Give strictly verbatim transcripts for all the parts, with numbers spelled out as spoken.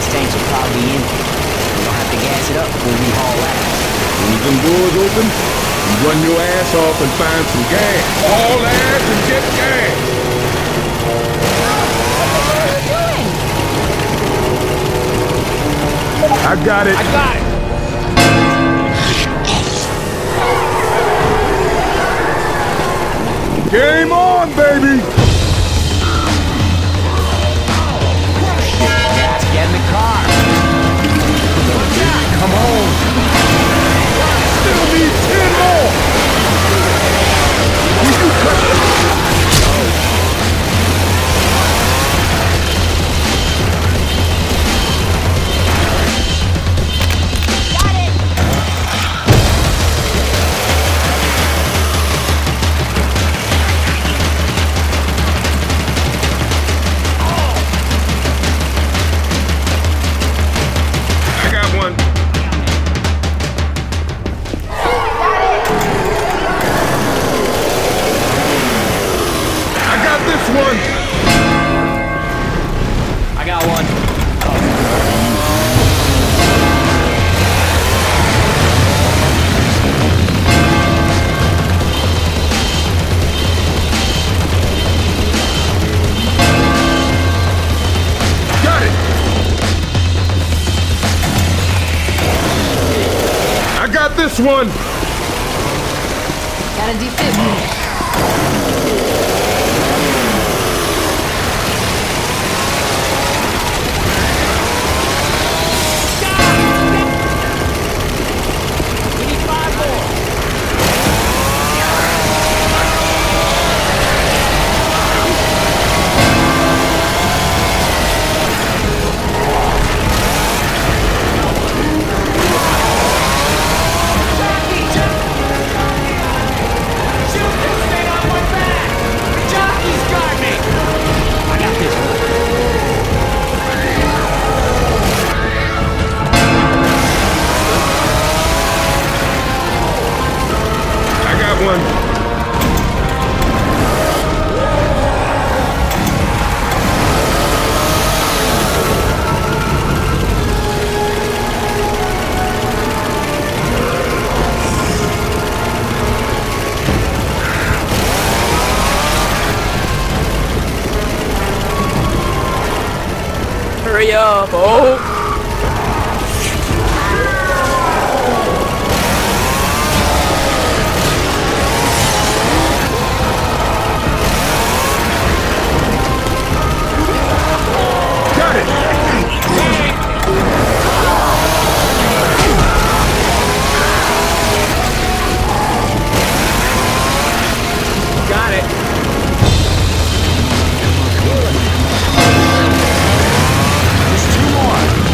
tanks will probably be empty. We'll have to gas it up before we haul ass. Leave them doors open, and run your ass off and find some gas. Haul ass and get gas! I got it. I got it. Game on, baby! Gas, get in the car. Come on! Still need ten more! Will you cut I got one. Got it! I got this one! Got a defib. One. Hurry up, oh! Got it. There's two more.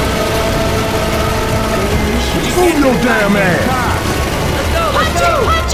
Move your damn ass! Punch it! Punch